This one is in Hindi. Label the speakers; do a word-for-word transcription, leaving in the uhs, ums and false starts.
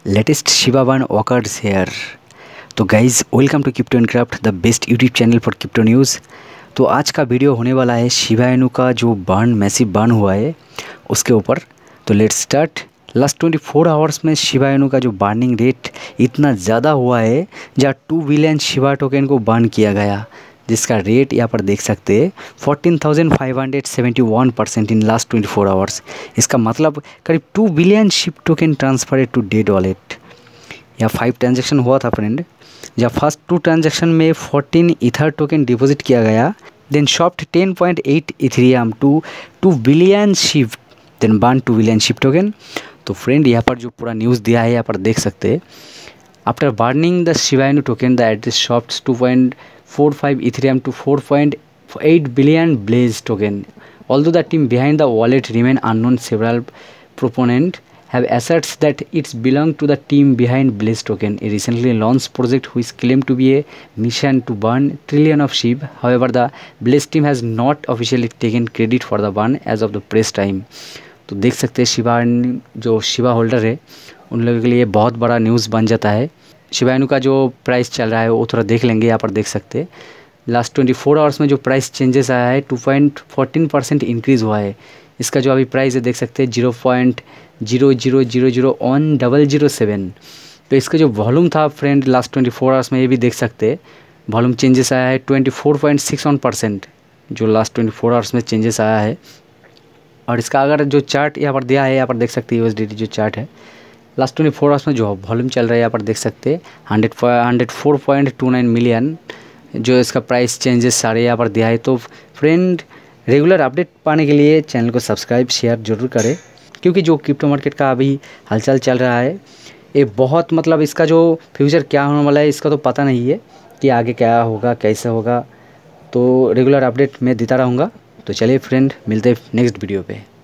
Speaker 1: latest Shiba burn occurs here. तो guys welcome to crypto and craft, the best YouTube channel for crypto news. तो आज का वीडियो होने वाला है शिबा इनू का जो बर्न मैसिव बर्न हुआ है उसके ऊपर। तो let's start. Last twenty four hours में शिबा इनू का जो बर्निंग रेट इतना ज़्यादा हुआ है जहाँ टू बिलियन शिबा टोकन को बर्न किया गया, जिसका रेट यहाँ पर देख सकते हैं fourteen thousand five hundred seventy one percent in last twenty four hours. इसका मतलब करीब two billion Shib token transfer to dead wallet. यहाँ फाइव ट्रांजेक्शन हुआ था फ्रेंड, जब फर्स्ट टू ट्रांजेक्शन में फोर्टीन इथर टोकन डिपॉजिट किया गया, then swapped ten point eight Ethereum to two billion Shib, then burn two billion Shib token. तो फ्रेंड यहाँ पर जो पूरा न्यूज़ दिया है यहाँ पर देख सकते हैं। After burning the Shiba Inu token the address swapped two point four five Ethereum to four point eight billion Blaze token. Although the team behind the wallet remain unknown, several proponents have asserts that it's belong to the team behind Blaze token, a recently launched project which claimed to be a mission to burn trillion of sheep. However, the Blaze team has not officially taken credit for the burn as of the press time. तो देख सकते हैं शिबा जो शिबा होल्डर है उन लोगों के लिए बहुत बड़ा न्यूज़ बन जाता है। शिबा इनू का जो प्राइस चल रहा है वो थोड़ा देख लेंगे। यहाँ पर देख सकते हैं लास्ट ट्वेंटी फोर आवर्स में जो प्राइस चेंजेस आया है two point fourteen percent increase हुआ है। इसका जो अभी प्राइस है देख सकते हैं zero point zero zero zero zero one double zero seven. तो इसका जो वॉल्यूम था friend last twenty four hours में ये भी देख सकते हैं वॉल्यूम चेंजेस आया है twenty four point six one percent जो लास्ट ट्वेंटी फोर आवर्स में चेंजेस आया है। और इसका अगर जो चार्ट यहाँ पर दिया है यहाँ पर देख सकते हैं यूएसडीटी जो चार्ट है लास्ट ट्वेंटी फोर आवर्स में जो वॉल्यूम चल रहा है यहाँ पर देख सकते हैं hundred hundred four point two nine million जो इसका प्राइस चेंजेस सारे यहाँ पर दिया है। तो फ्रेंड रेगुलर अपडेट पाने के लिए चैनल को सब्सक्राइब शेयर जरूर करें, क्योंकि जो क्रिप्टो मार्केट का अभी हलचल चल रहा है ये बहुत मतलब इसका जो फ्यूचर क्या होने वाला है इसका तो पता नहीं है कि आगे क्या होगा कैसे होगा। तो रेगुलर अपडेट मैं देता रहूँगा। तो चलिए फ्रेंड मिलते हैं नेक्स्ट वीडियो पे।